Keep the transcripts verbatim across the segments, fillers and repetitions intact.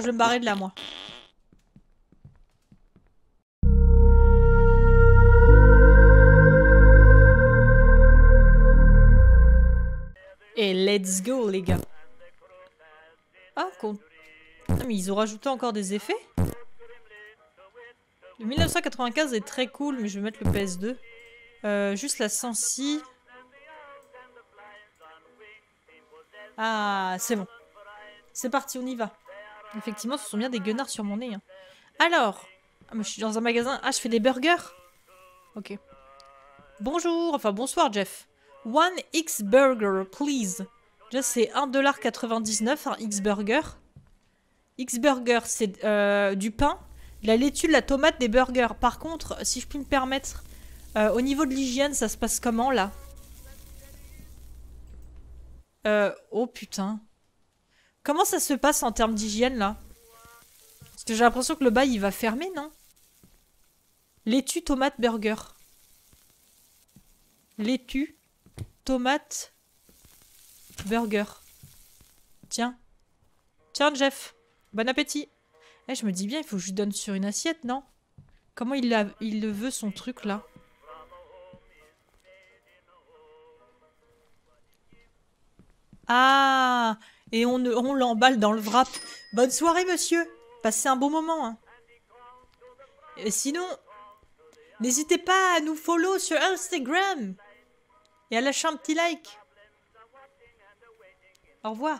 je vais me barrer de là, moi. Et let's go, les gars. Ah, con... ah, mais ils ont rajouté encore des effets. Le mille neuf cent quatre-vingt-quinze est très cool, mais je vais mettre le P S deux. Euh, juste la Sensi. Ah, c'est bon. C'est parti, on y va. Effectivement, ce sont bien des guenards sur mon nez. Hein. Alors, ah, mais je suis dans un magasin. Ah, je fais des burgers. Ok. Bonjour, enfin bonsoir, Jeff. One X-Burger, please. Déjà, c'est un dollar quatre-vingt-dix-neuf, un X-Burger. X-Burger, c'est euh, du pain, de la laitue, de la tomate, des burgers. Par contre, si je puis me permettre, euh, au niveau de l'hygiène, ça se passe comment, là? Euh, oh putain. Comment ça se passe en termes d'hygiène, là? Parce que j'ai l'impression que le bail, il va fermer, non? Laitue, tomate, burger. Laitue, tomate, burger. Tiens. Tiens, Jeff. Bon appétit. Eh, je me dis bien, il faut que je lui donne sur une assiette, non? Comment il, a, il le veut, son truc, là? Ah! Et on, on l'emballe dans le wrap. Bonne soirée, monsieur. Passez un bon moment. Hein. Et sinon, n'hésitez pas à nous follow sur Instagram. Et à lâcher un petit like. Au revoir.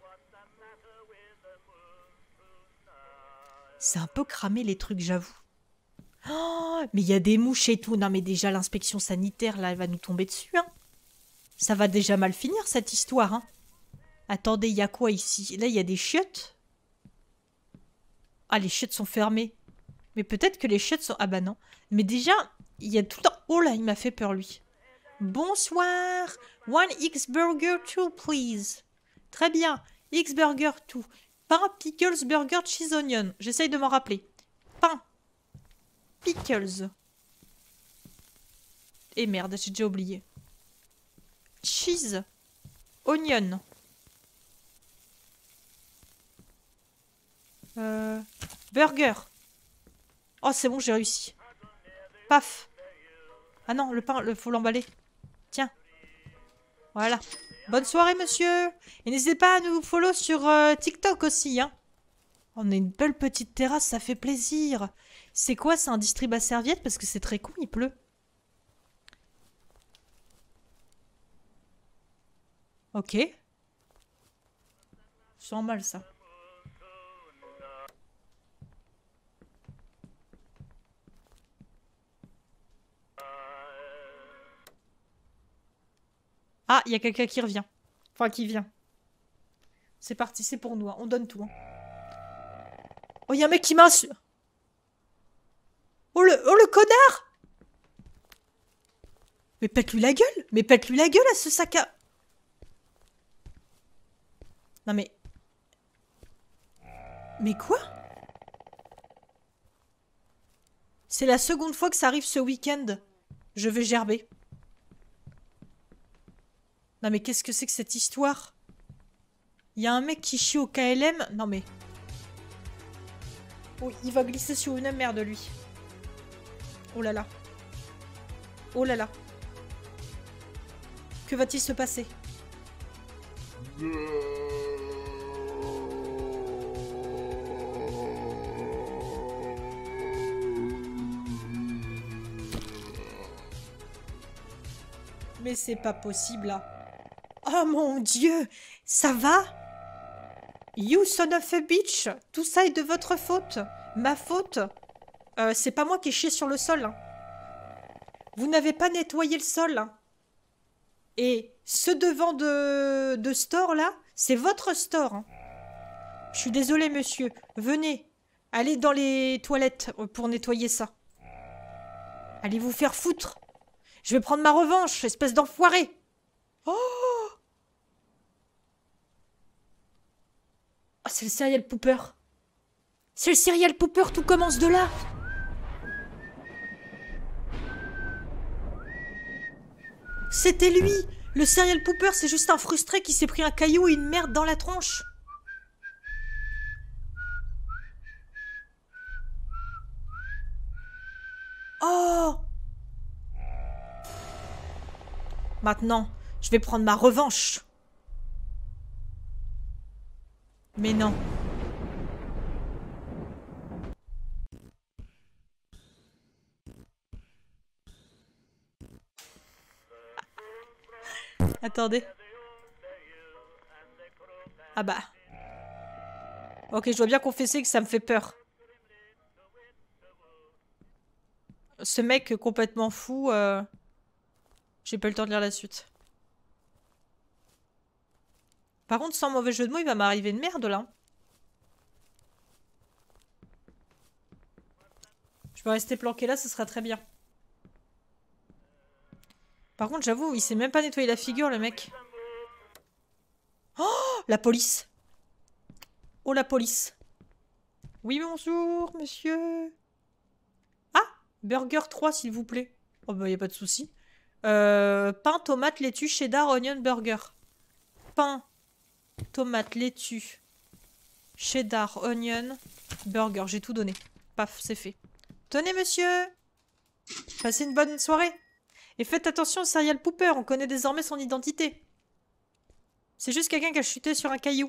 C'est un peu cramé les trucs, j'avoue. Oh, mais il y a des mouches et tout. Non, mais déjà, l'inspection sanitaire, là, elle va nous tomber dessus. Hein. Ça va déjà mal finir, cette histoire. Hein. Attendez, il y a quoi ici? Là, il y a des chiottes. Ah, les chiottes sont fermées. Mais peut-être que les chiottes sont... Ah bah non. Mais déjà, il y a tout le temps... Oh là, il m'a fait peur, lui. Bonsoir. One X-Burger two, please. Très bien. X-Burger two. Pain, pickles, burger, cheese, onion. J'essaye de m'en rappeler. Pain. Pickles. Et merde, j'ai déjà oublié. Cheese. Onion. Euh, burger. Oh, c'est bon, j'ai réussi. Paf. Ah non, le pain, le faut l'emballer. Tiens. Voilà. Bonne soirée, monsieur. Et n'hésitez pas à nous follow sur euh, TikTok aussi, hein. On a une belle petite terrasse, ça fait plaisir. C'est quoi, c'est un distrib à serviettes? Parce que c'est très con, il pleut. Ok. Je sens mal, ça. Ah, il y a quelqu'un qui revient. Enfin, qui vient. C'est parti, c'est pour nous. Hein. On donne tout. Hein. Oh, il y a un mec qui m'insulte. Oh le, oh, le connard! Mais pète-lui la gueule! Mais pète-lui la gueule à ce sac à... Non mais... Mais quoi? C'est la seconde fois que ça arrive ce week-end. Je vais gerber. Non mais qu'est-ce que c'est que cette histoire? Il y a un mec qui chie au K L M. Non mais... Oh, il va glisser sur une merde, lui. Oh là là. Oh là là. Que va-t-il se passer? Mais c'est pas possible, là. Oh mon Dieu! Ça va? You son of a bitch! Tout ça est de votre faute. Ma faute? Euh, c'est pas moi qui ai chié sur le sol. Hein. Vous n'avez pas nettoyé le sol. Hein. Et ce devant de, de store, là, c'est votre store. Hein. Je suis désolée, monsieur. Venez. Allez dans les toilettes pour nettoyer ça. Allez vous faire foutre. Je vais prendre ma revanche, espèce d'enfoiré. Oh! Oh, c'est le serial pooper. C'est le serial pooper, tout commence de là. C'était lui. Le serial pooper, c'est juste un frustré qui s'est pris un caillou et une merde dans la tronche. Oh! Maintenant, je vais prendre ma revanche. Mais non. Attendez. Ah bah. Ok, je dois bien confesser que ça me fait peur. Ce mec complètement fou, euh... j'ai pas eu le temps de lire la suite. Par contre, sans mauvais jeu de mots, il va m'arriver une merde là. Je peux rester planqué là, ce sera très bien. Par contre, j'avoue, il sait même pas nettoyer la figure, le mec. Oh, la police. Oh, la police. Oui, bonjour, monsieur. Ah, burger trois, s'il vous plaît. Oh, bah, y a pas de souci. Euh, pain, tomate, laitue, cheddar, onion, burger. Pain, tomate, laitue, cheddar, onion, burger. J'ai tout donné. Paf, c'est fait. Tenez, monsieur. Passez une bonne soirée. Et faites attention au serial pooper, on connaît désormais son identité. C'est juste quelqu'un qui a chuté sur un caillou.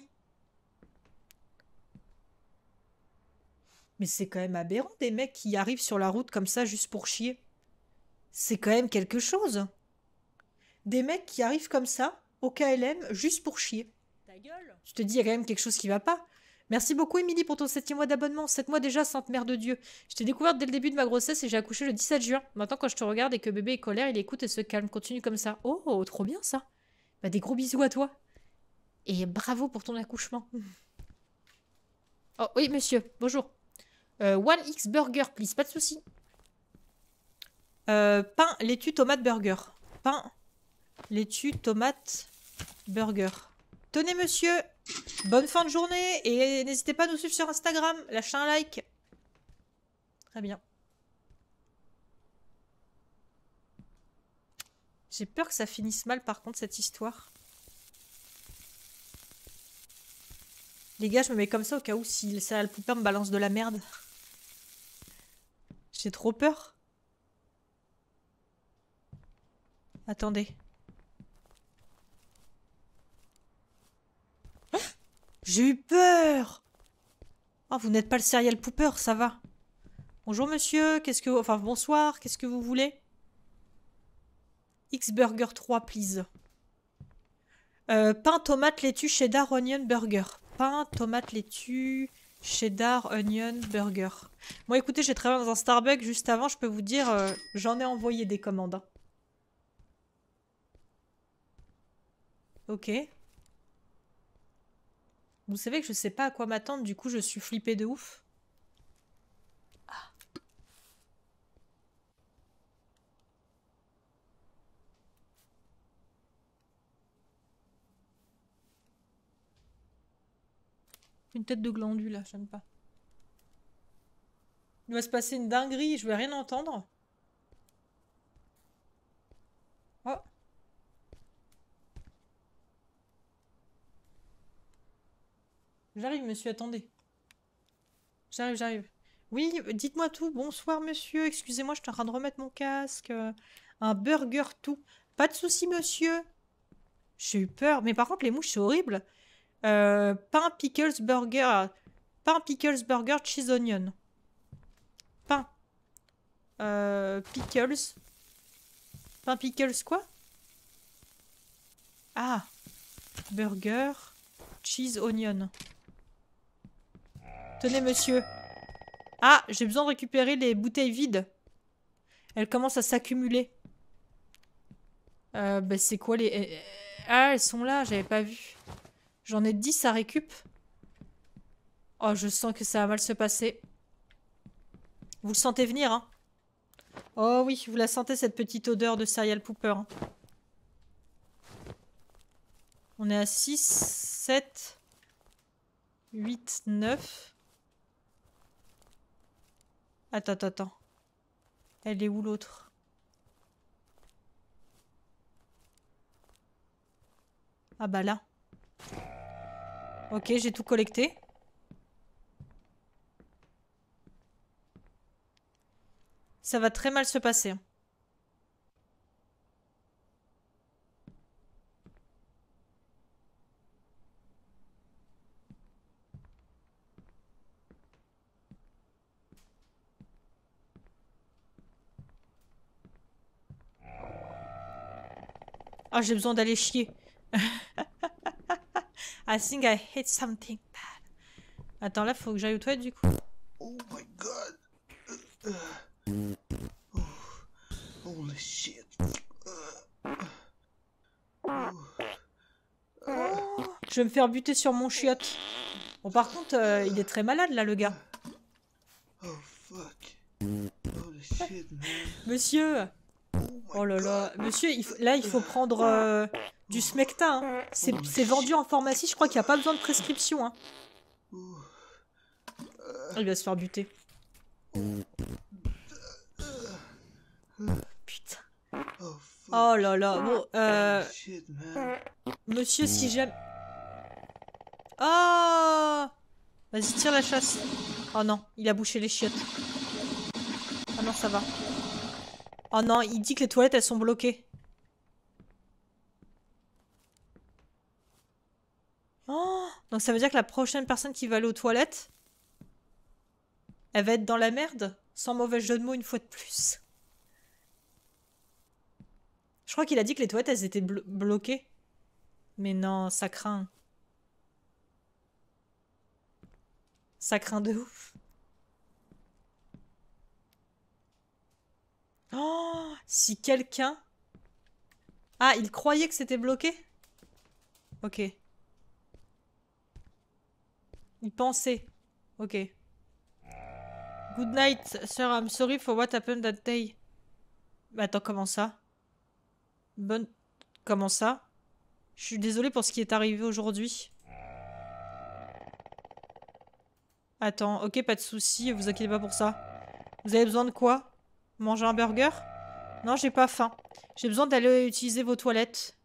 Mais c'est quand même aberrant des mecs qui arrivent sur la route comme ça juste pour chier. C'est quand même quelque chose. Des mecs qui arrivent comme ça, au K L M, juste pour chier. Ta gueule. Je te dis, il y a quand même quelque chose qui va pas. Merci beaucoup, Émilie, pour ton septième mois d'abonnement. sept mois déjà, sainte mère de Dieu. Je t'ai découverte dès le début de ma grossesse et j'ai accouché le dix-sept juin. Maintenant, quand je te regarde et que bébé est colère, il écoute et se calme. Continue comme ça. Oh, trop bien ça. Bah, des gros bisous à toi. Et bravo pour ton accouchement. Oh, oui, monsieur. Bonjour. Euh, one X Burger, please. Pas de souci. Euh, pain, laitue, tomate, burger. Pain, laitue, tomate, burger. Tenez, monsieur. Bonne fin de journée. Et n'hésitez pas à nous suivre sur Instagram. Lâchez un like. Très bien. J'ai peur que ça finisse mal, par contre, cette histoire. Les gars, je me mets comme ça au cas où si le serial pooper me balance de la merde. J'ai trop peur. Attendez. Ah, j'ai eu peur. Oh, vous n'êtes pas le serial pooper, ça va. Bonjour monsieur, qu'est-ce que... Enfin, bonsoir, qu'est-ce que vous voulez? X-Burger trois, please. Euh, pain, tomate, laitue, cheddar, onion, burger. Pain, tomate, laitue, cheddar, onion, burger. Bon, écoutez, j'ai travaillé dans un Starbucks juste avant, je peux vous dire, euh, j'en ai envoyé des commandes. Hein. Ok. Vous savez que je sais pas à quoi m'attendre, du coup, je suis flippée de ouf. Ah. Une tête de glandu, là, j'aime pas. Il va se passer une dinguerie, je vais rien entendre. Oh. J'arrive, monsieur, attendez. J'arrive, j'arrive. Oui, dites-moi tout. Bonsoir, monsieur. Excusez-moi, je suis en train de remettre mon casque. Euh, un burger tout. Pas de souci, monsieur. J'ai eu peur. Mais par contre, les mouches, c'est horrible. Euh, pain pickles burger. Pain pickles burger cheese onion. Pain. Euh, pickles. Pain pickles quoi? Ah. Burger. Cheese onion. Tenez, monsieur. Ah, j'ai besoin de récupérer les bouteilles vides. Elles commencent à s'accumuler. Euh, bah c'est quoi les... Ah, elles sont là, j'avais pas vu. J'en ai dix à récup. Oh, je sens que ça va mal se passer. Vous le sentez venir, hein? Oh oui, vous la sentez, cette petite odeur de serial pooper. Hein. On est à six, sept, huit, neuf... Attends, attends, attends. Elle est où l'autre? Ah bah là. Ok, j'ai tout collecté. Ça va très mal se passer. Ah, j'ai besoin d'aller chier. I think I hate something bad. Attends, là, faut que j'aille aux toilettes, du coup. Oh my god. Uh, uh, oh, holy shit. Uh, uh, Oh, je vais me faire buter sur mon chiotte. Bon, par contre, euh, il est très malade, là, le gars. oh fuck. Holy shit, man. Monsieur. Oh, my Oh là là. God. Monsieur, il faut- là, il faut prendre euh, du Smecta. Hein. C'est c'est vendu en pharmacie. Je crois qu'il n'y a pas besoin de prescription. Hein. Uh, Il va se faire buter. Putain. oh fuck. Oh là là. Bon, euh, Holy shit, man. monsieur, si j'aime... Oh, vas-y, tire la chasse. Oh non, il a bouché les chiottes. Oh non, ça va. Oh non, il dit que les toilettes, elles sont bloquées. Oh, donc ça veut dire que la prochaine personne qui va aller aux toilettes, elle va être dans la merde, sans mauvais jeu de mots une fois de plus. Je crois qu'il a dit que les toilettes, elles étaient blo bloquées. Mais non, ça craint. Ça craint de ouf. Oh, si quelqu'un... Ah, il croyait que c'était bloqué? Ok. Il pensait. Ok. Good night, sir. I'm sorry for what happened that day. Bah, attends, comment ça? Bonne... Comment ça? Je suis désolée pour ce qui est arrivé aujourd'hui. Attends, ok, pas de soucis, vous inquiétez pas pour ça. Vous avez besoin de quoi? Manger un burger? Non, j'ai pas faim. J'ai besoin d'aller utiliser vos toilettes.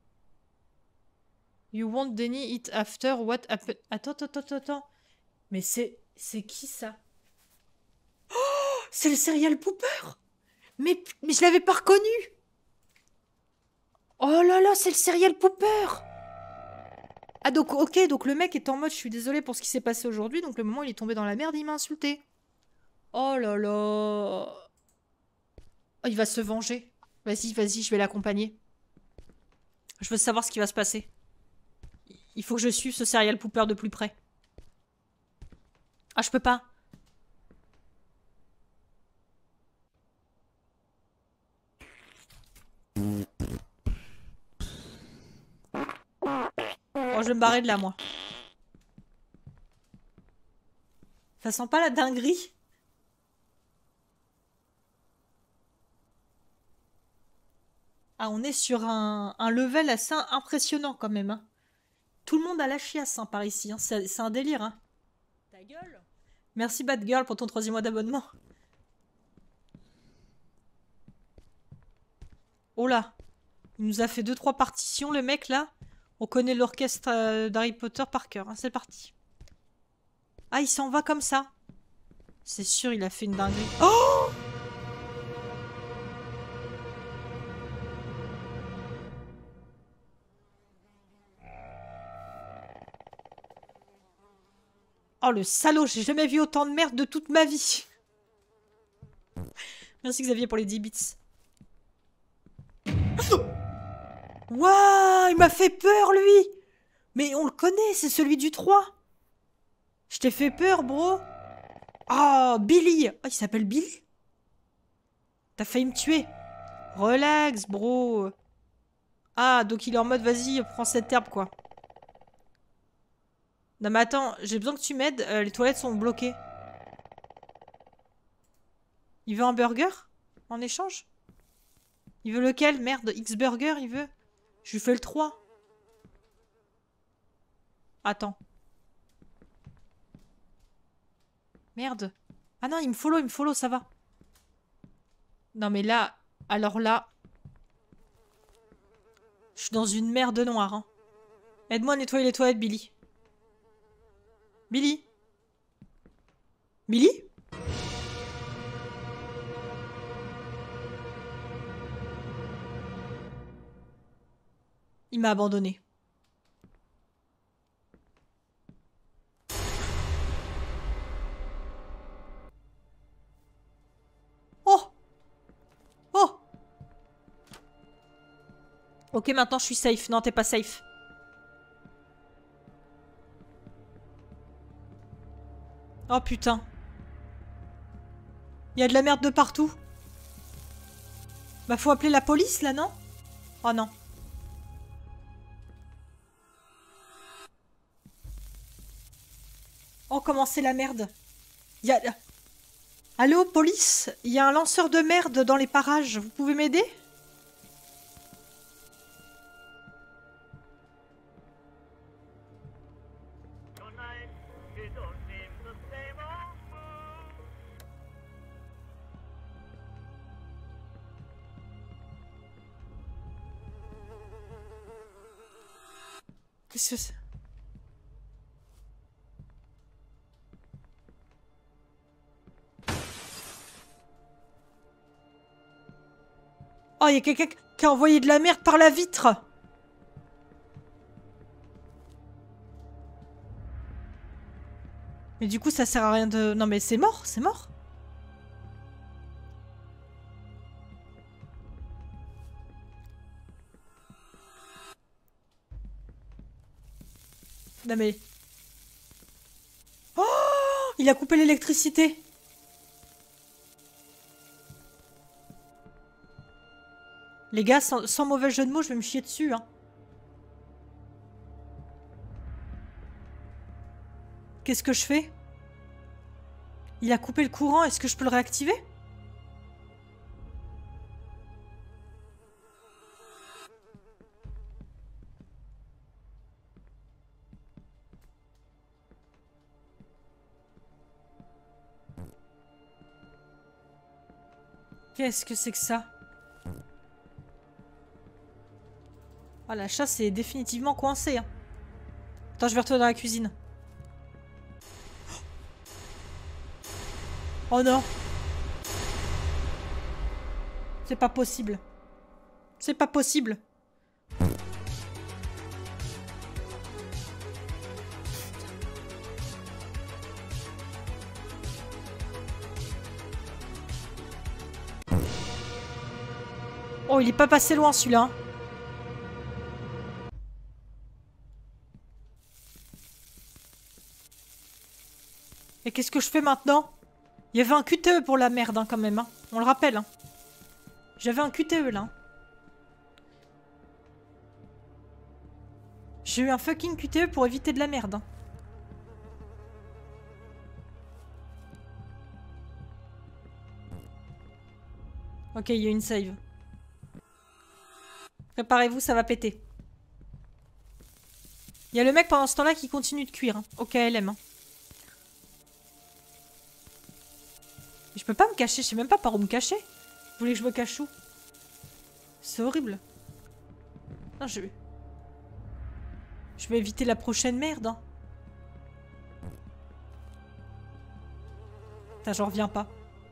You want Denny eat after what happened? Attends, attends, attends, attends. Mais c'est... C'est qui ça? Oh, c'est le serial pooper! Mais, mais je l'avais pas reconnu! Oh là là, c'est le serial pooper! Ah donc, ok, donc le mec est en mode, je suis désolée pour ce qui s'est passé aujourd'hui, donc le moment où il est tombé dans la merde, il m'a insulté. Oh là là... Oh, il va se venger. Vas-y, vas-y, je vais l'accompagner. Je veux savoir ce qui va se passer. Il faut que je suive ce serial pooper de plus près. Ah, je peux pas. Oh, je vais me barrer de là, moi. Ça sent pas la dinguerie? Ah, on est sur un, un level assez impressionnant quand même. Hein. Tout le monde a la chiasse hein, par ici. Hein. C'est un délire. Hein. Ta gueule. Merci Bad Girl pour ton troisième mois d'abonnement. Oh là. Il nous a fait deux trois partitions le mec là. On connaît l'orchestre euh, d'Harry Potter par cœur. Hein. C'est parti. Ah, il s'en va comme ça. C'est sûr, il a fait une dinguerie. Oh! Oh le salaud, j'ai jamais vu autant de merde de toute ma vie. Merci Xavier pour les dix bits. Waouh, il m'a fait peur lui. Mais on le connaît, c'est celui du trois. Je t'ai fait peur, bro. Oh, Billy. Oh, il s'appelle Billy. T'as failli me tuer. Relax, bro. Ah, donc il est en mode, vas-y, prends cette herbe, quoi. Non, mais attends, j'ai besoin que tu m'aides. Euh, les toilettes sont bloquées. Il veut un burger en échange? Il veut lequel? Merde, X-Burger, il veut? Je lui fais le trois. Attends. Merde. Ah non, il me follow, il me follow, ça va. Non, mais là... Alors là... Je suis dans une merde noire. Hein. Aide-moi à nettoyer les toilettes, Billy. Billy? Billy? Il m'a abandonné. Oh! Oh! Ok, maintenant je suis safe. Non, t'es pas safe. Oh putain. Il y a de la merde de partout. Bah faut appeler la police là, non? Oh non. Oh comment c'est la merde. Il y a... Allô, police? Il y a un lanceur de merde dans les parages. Vous pouvez m'aider? Qu'est-ce que c'est? Oh, il y a quelqu'un qui a envoyé de la merde par la vitre. Mais du coup, ça sert à rien de... Non mais c'est mort, c'est mort. Non mais... Oh! Il a coupé l'électricité. Les gars, sans, sans mauvais jeu de mots, je vais me chier dessus, hein. Qu'est-ce que je fais? Il a coupé le courant, est-ce que je peux le réactiver? Qu'est-ce que c'est que ça? Ah, la chasse est définitivement coincée. Hein. Attends, je vais retourner dans la cuisine. Oh non. C'est pas possible. C'est pas possible. Oh, il est pas passé loin celui-là. Et qu'est-ce que je fais maintenant? Il y avait un Q T E pour la merde, hein, quand même. Hein. On le rappelle. Hein. J'avais un Q T E, là. J'ai eu un fucking Q T E pour éviter de la merde. Hein. Ok, il y a une save. Préparez-vous, ça va péter. Il y a le mec pendant ce temps-là qui continue de cuire. Hein, au K L M. Hein. Je peux pas me cacher, je sais même pas par où me cacher. Vous voulez que je me cache où? C'est horrible. Non, je... Je vais éviter la prochaine merde. Hein. Putain, j'en reviens pas.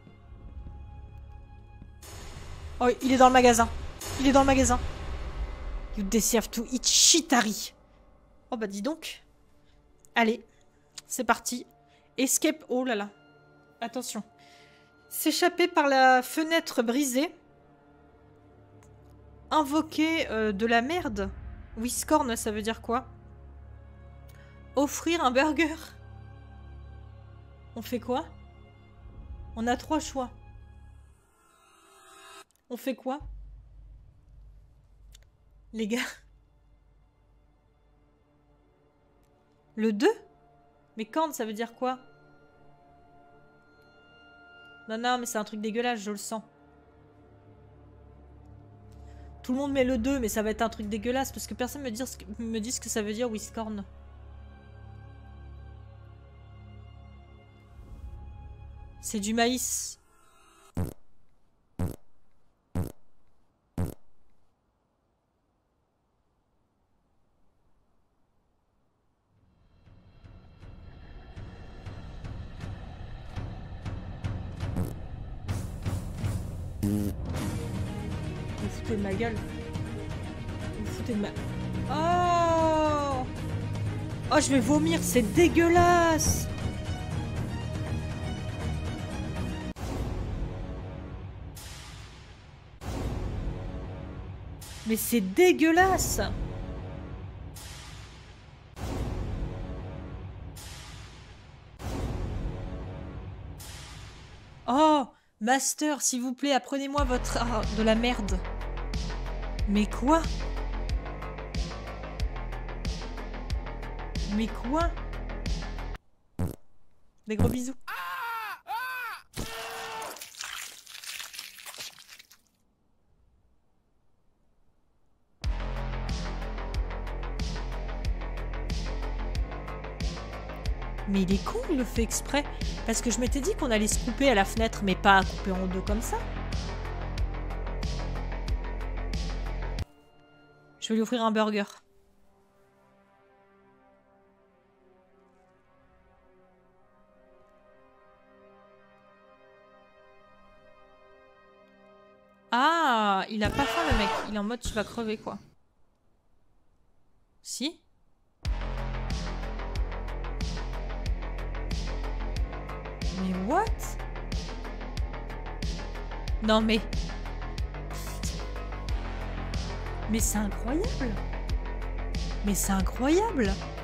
Oh, il est dans le magasin. Il est dans le magasin. You deserve to eat shitari. Oh bah dis donc. Allez, c'est parti. Escape. Oh là là. Attention. S'échapper par la fenêtre brisée. Invoquer euh, de la merde. Whiscorn, ça veut dire quoi? Offrir un burger. On fait quoi? On a trois choix. On fait quoi? Les gars. Le deux? Mais corne, ça veut dire quoi? Non, non, mais c'est un truc dégueulasse, je le sens. Tout le monde met le deux, mais ça va être un truc dégueulasse parce que personne me dit ce que, me dit ce que ça veut dire Whiscorn. C'est du maïs. Vous foutez de ma gueule. Vous foutez de ma... Oh! Oh, je vais vomir, c'est dégueulasse! Mais c'est dégueulasse! Oh! Master, s'il vous plaît, apprenez-moi votre art de la merde. Mais quoi? Mais quoi? Des gros bisous. Mais il est con, il le fait exprès. Parce que je m'étais dit qu'on allait se couper à la fenêtre, mais pas couper en deux comme ça. Je vais lui offrir un burger. Ah, il a pas faim le mec. Il est en mode tu vas crever quoi. Si? Mais what? Non mais... Mais c'est incroyable. Mais c'est incroyable.